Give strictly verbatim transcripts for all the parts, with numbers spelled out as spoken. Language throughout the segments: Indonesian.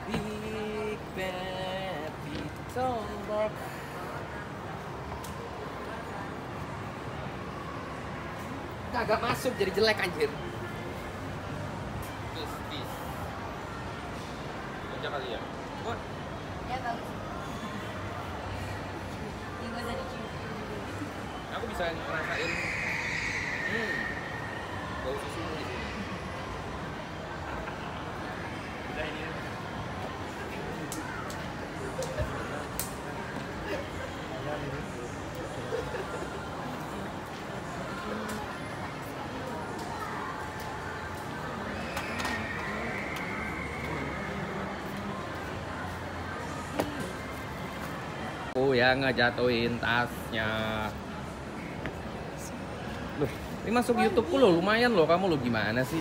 Big baby tombak. Kagak masuk jadi jelek anjir. Bis, bis. Kerja kali ya? Oh. Ya bagus. Ini gak usah dicium. Aku bisa ngerasain hmm, bau susu di sini. Udah ini. Aku yang ngejatuhin tasnya. Loh, ini masuk YouTubeku loh, lumayan loh. Kamu lo gimana sih?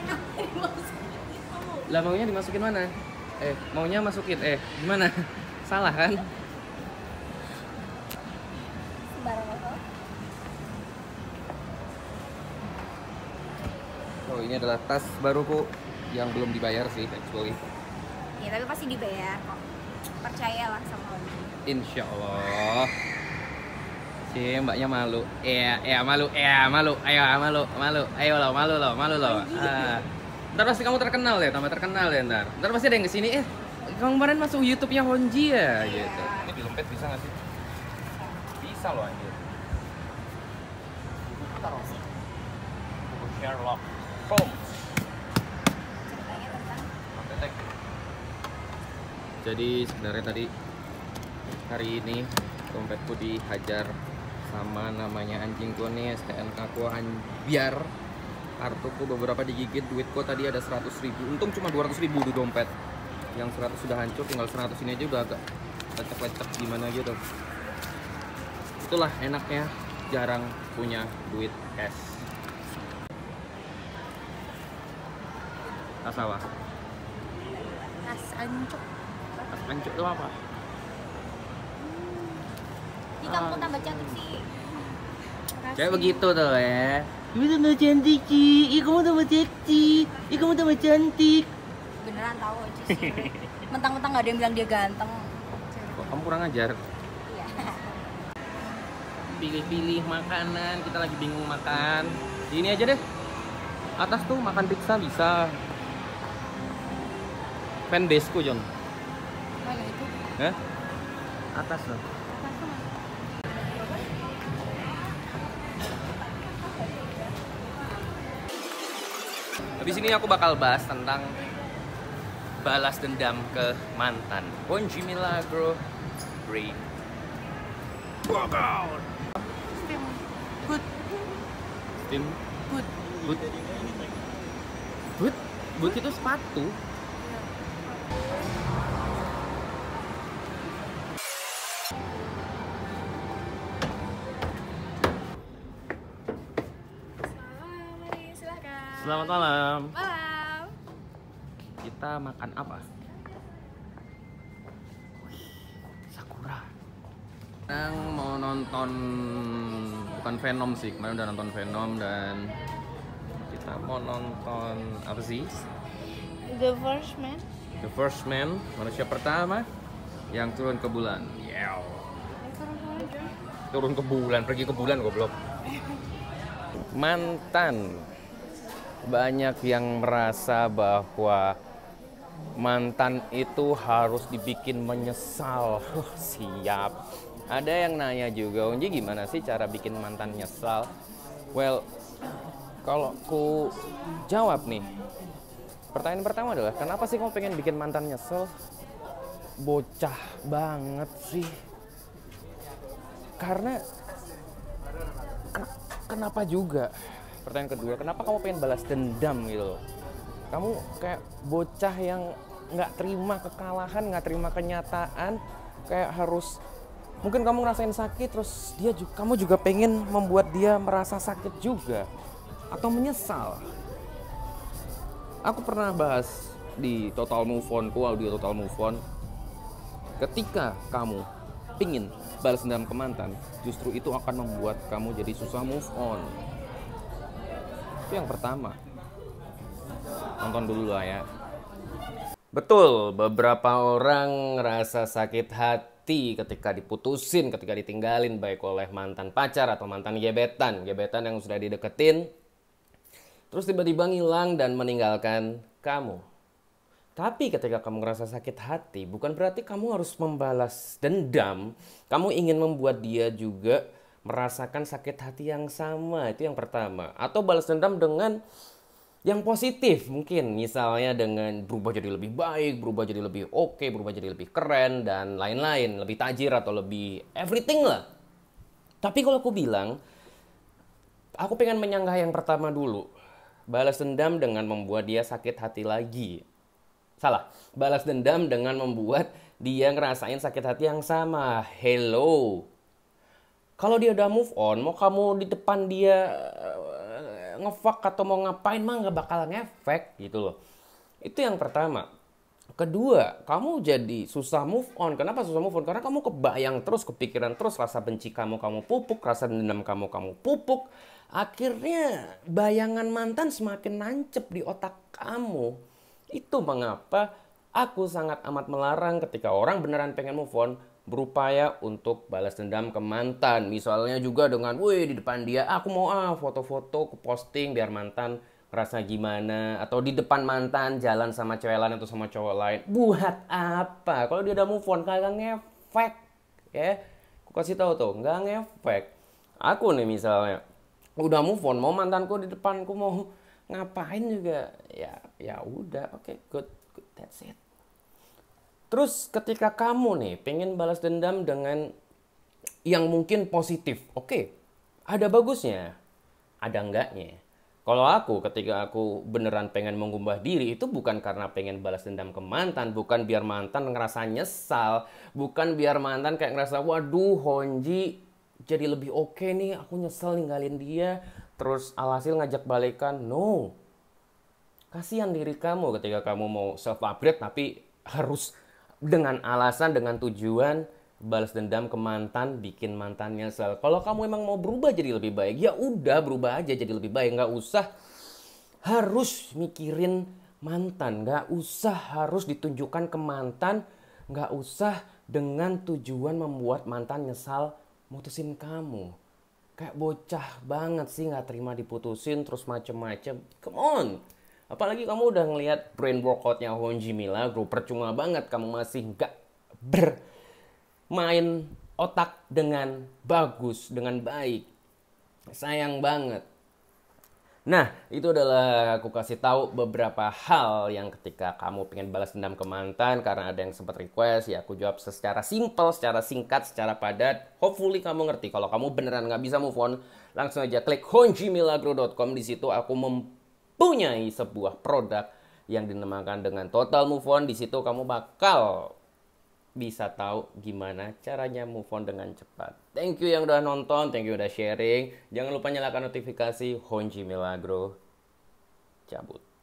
Lah maunya dimasukin mana? Eh, maunya masukin eh gimana? Salah kan? Sembarang apa? Oh, ini adalah tas baruku yang belum dibayar sih actually. Ya tapi pasti dibayar kok. Percayalah sama aku. Insya Allah. Si mbaknya malu. Iya, iya malu, iya malu. Ayo malu, malu. Ayo lo, malu lo, malu lo. Ah. Ntar pasti kamu terkenal ya, tambah terkenal ya ntar. Ntar pasti ada yang kesini, eh kamu kemarin masuk YouTube-nya Honji ya, Iya. gitu. Ini dilempet bisa nggak sih? Bisa loh anjir. Taruh sih. Buku Sherlock Holmes. Ceritanya tentang Mantetek. Jadi sebenarnya tadi hari ini dompetku dihajar sama namanya anjingku nih, S T N K ku biar kartuku beberapa digigit, duitku tadi ada seratus ribu, untung cuma dua ratus ribu di dompet, yang seratus sudah hancur, tinggal seratus ini aja udah agak lecek-lecek gimana gitu. Itulah enaknya jarang punya duit cash. Tas apa? tas ancuk. Tas hancur itu apa? Ini kamu tambah cantik sih. Kayak begitu tuh ya. Kamu tambah cantik sih, ih kamu tambah seksi, ih kamu tambah cantik. Beneran tahu aja sih. Mentang-mentang gak ada yang bilang dia ganteng. Kok kamu kurang ajar? Iya. Pilih-pilih makanan, kita lagi bingung makan. Di ini aja deh. Atas tuh makan pizza bisa. Pendesku John. Mana itu? Hah? Atas loh. Habis ini aku bakal bahas tentang balas dendam ke mantan. Bonji Milagro Free Workout. Steam good. Tim Good. boot. Boot? Boot itu sepatu. Mari silakan. Selamat malam. Malam. Kita makan apa? Wih, Sakura. Sekarang mau nonton, bukan Venom sih, kemarin udah nonton Venom, dan kita mau nonton apa sih? The First Man. The First Man, manusia pertama yang turun ke bulan. Yew. Turun ke bulan, pergi ke bulan goblok. Mantan. Banyak yang merasa bahwa mantan itu harus dibikin menyesal. Wah, siap. Ada yang nanya juga, Unji gimana sih cara bikin mantan nyesal? Well, kalau ku jawab nih, pertanyaan pertama adalah kenapa sih kamu pengen bikin mantan nyesel? Bocah banget sih. Karena ken- kenapa juga? Pertanyaan kedua, kenapa kamu pengen balas dendam gitu loh? Kamu kayak bocah yang nggak terima kekalahan, nggak terima kenyataan, kayak harus, mungkin kamu ngerasain sakit, terus dia juga, kamu juga pengen membuat dia merasa sakit juga, atau menyesal. Aku pernah bahas di Total Move On, ku audio Total Move On. Ketika kamu pingin balas dendam ke mantan, justru itu akan membuat kamu jadi susah move on. Itu yang pertama. Nonton dulu lah ya. Betul, beberapa orang ngerasa sakit hati ketika diputusin, ketika ditinggalin baik oleh mantan pacar atau mantan gebetan. Gebetan yang sudah dideketin, terus tiba-tiba ngilang dan meninggalkan kamu. Tapi ketika kamu ngerasa sakit hati, bukan berarti kamu harus membalas dendam. Kamu ingin membuat dia juga merasakan sakit hati yang sama. Itu yang pertama. Atau balas dendam dengan yang positif. Mungkin misalnya dengan berubah jadi lebih baik, berubah jadi lebih oke, berubah jadi lebih keren, dan lain-lain. Lebih tajir atau lebih everything lah. Tapi kalau aku bilang, aku pengen menyanggah yang pertama dulu. Balas dendam dengan membuat dia sakit hati lagi. Salah, balas dendam dengan membuat dia ngerasain sakit hati yang sama. Hello. Kalau dia udah move on, mau kamu di depan dia uh, ngefuck atau mau ngapain mah nggak bakal ngefek gitu loh. Itu yang pertama. Kedua, kamu jadi susah move on. Kenapa susah move on? Karena kamu kebayang terus, kepikiran terus, rasa benci kamu kamu pupuk, rasa dendam kamu kamu pupuk. Akhirnya bayangan mantan semakin nancep di otak kamu. Itu mengapa aku sangat amat melarang ketika orang beneran pengen move on berupaya untuk balas dendam ke mantan. Misalnya juga dengan, wih di depan dia aku mau ah foto-foto ku posting biar mantan ngerasa gimana. Atau di depan mantan jalan sama cewek lain atau sama cowok lain. Buat apa? Kalau dia udah move on kagak ngefek. Ya, aku kasih tahu tuh, nggak ngefek. Aku nih misalnya udah move on, mau mantanku di depanku mau ngapain juga ya ya udah oke okay, good, good that's it. Terus ketika kamu nih pengen balas dendam dengan yang mungkin positif, oke okay, ada bagusnya, ada enggaknya. Kalau aku ketika aku beneran pengen mengubah diri itu bukan karena pengen balas dendam ke mantan, bukan biar mantan ngerasa nyesal, bukan biar mantan kayak ngerasa waduh Honji jadi lebih oke okay nih, aku nyesel ninggalin dia terus alhasil ngajak balikan. No, kasihan diri kamu ketika kamu mau self upgrade tapi harus dengan alasan, dengan tujuan balas dendam ke mantan, bikin mantannya nyesel. Kalau kamu emang mau berubah jadi lebih baik, ya udah berubah aja jadi lebih baik. Nggak usah harus mikirin mantan, nggak usah harus ditunjukkan ke mantan, nggak usah dengan tujuan membuat mantan nyesal mutusin kamu. Kayak bocah banget sih nggak terima diputusin terus macem-macem. Come on. Apalagi kamu udah ngelihat brain workoutnya Honji Milagro. Percuma banget kamu masih nggak bermain otak dengan bagus, dengan baik. Sayang banget. Nah, itu adalah aku kasih tahu beberapa hal yang ketika kamu pengen balas dendam ke mantan karena ada yang sempat request, ya aku jawab secara simple, secara singkat, secara padat. Hopefully kamu ngerti. Kalau kamu beneran nggak bisa move on, langsung aja klik honji milagro dot com. Di situ aku mempunyai sebuah produk yang dinamakan dengan Total Move On. Di situ kamu bakal bisa tahu gimana caranya move on dengan cepat. Thank you yang udah nonton, thank you udah sharing. Jangan lupa nyalakan notifikasi. Honji Milagro cabut.